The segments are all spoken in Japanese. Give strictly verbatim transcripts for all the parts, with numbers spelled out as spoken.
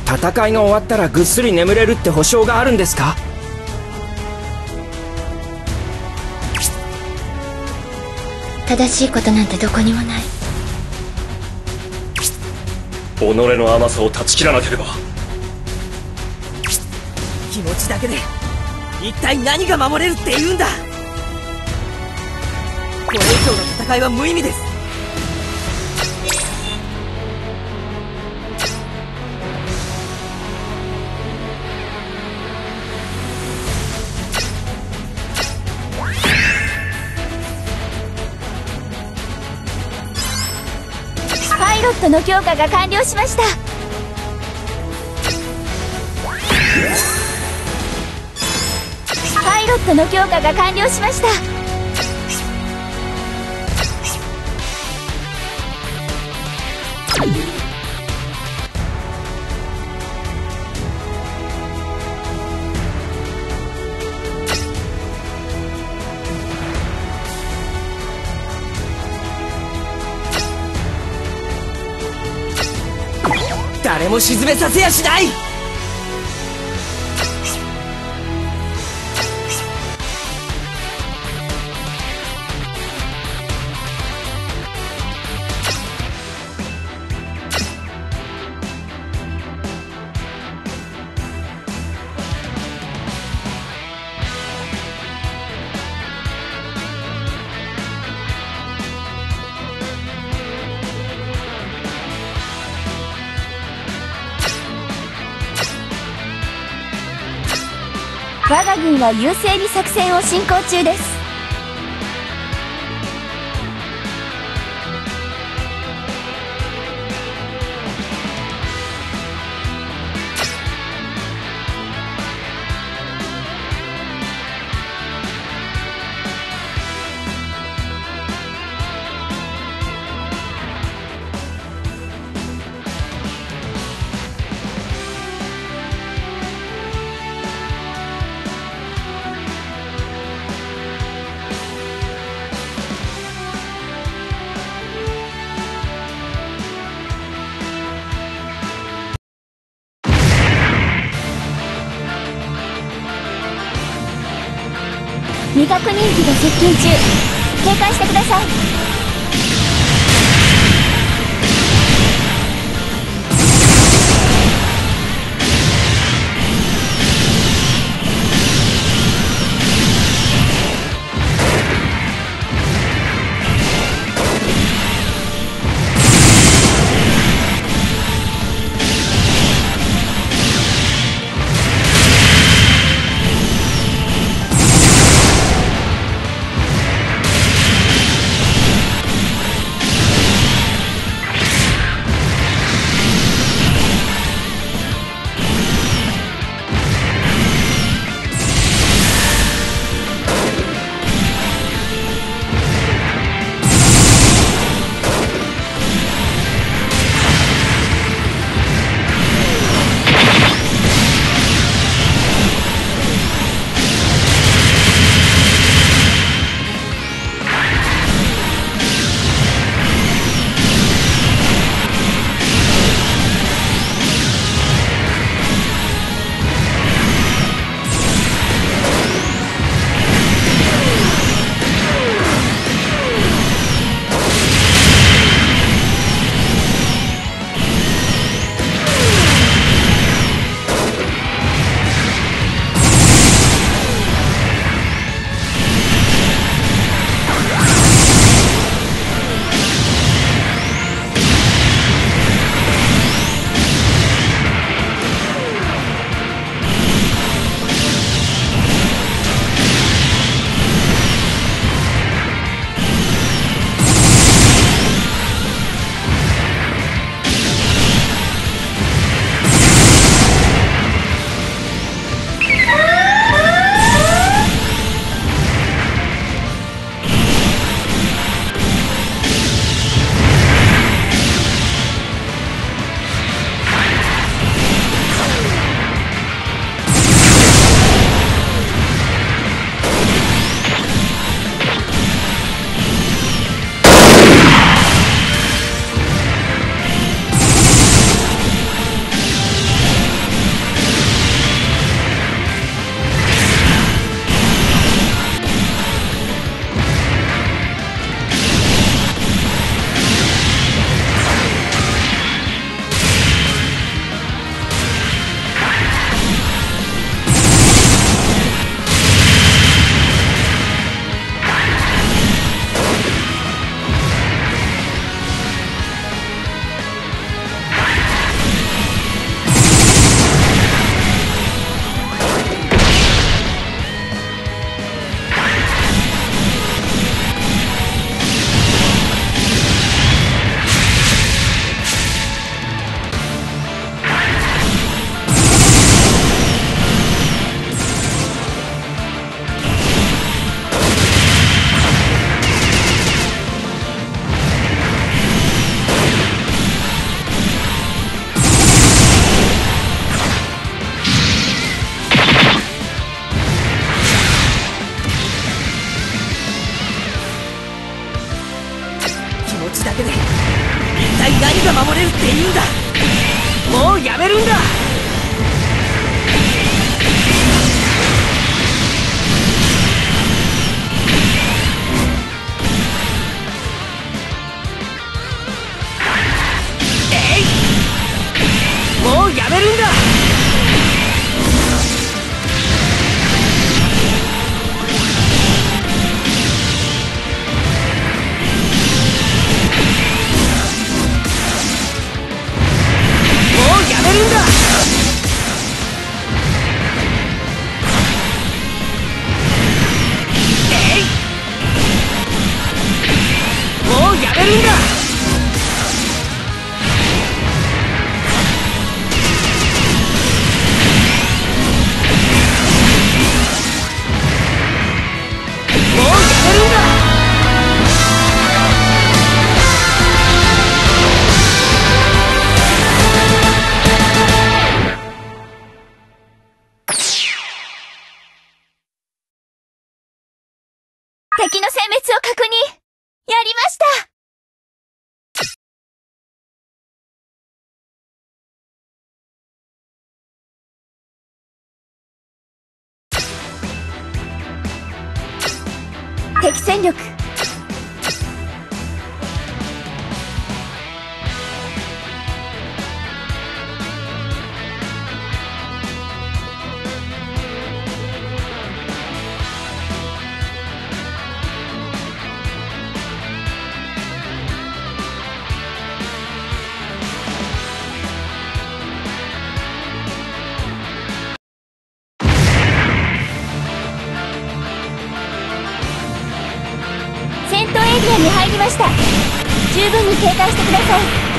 戦いが終わったらぐっすり眠れるって保証があるんですか？ 正しいことなんてどこにもない。 己の甘さを断ち切らなければ。 気持ちだけで一体何が守れるって言うんだ。これ以上の戦いは無意味です。 パイロットの強化が完了しました。パイロットの強化が完了しました。 誰も沈めさせやしない。 我が軍は優勢に作戦を進行中です。未確認機が接近中。警戒してください。 で一体何が守れるって言うんだ。もうやめるんだ。えい、もうやめるんだ。やめるんだ。えい、もうやめるんだ。もうやめるんだ。 敵の殲滅を確認。やりました。敵戦力。戦闘エリアに入りました。十分に警戒してください。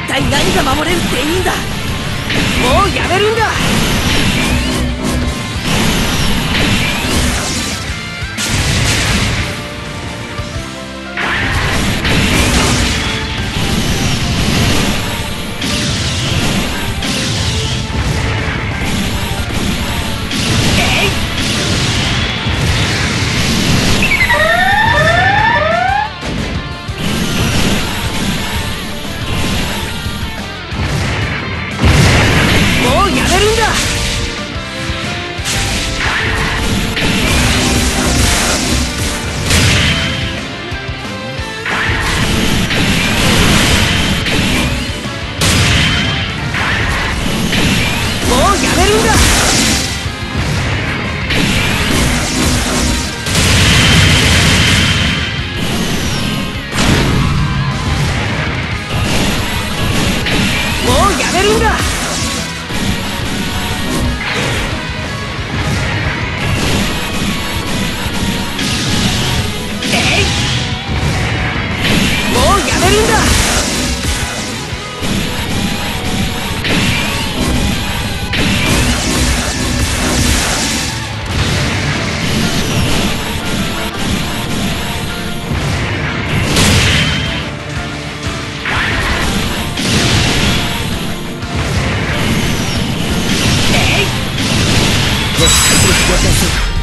体何が守れるっていいんだ。もうやめるんだ。 了解する。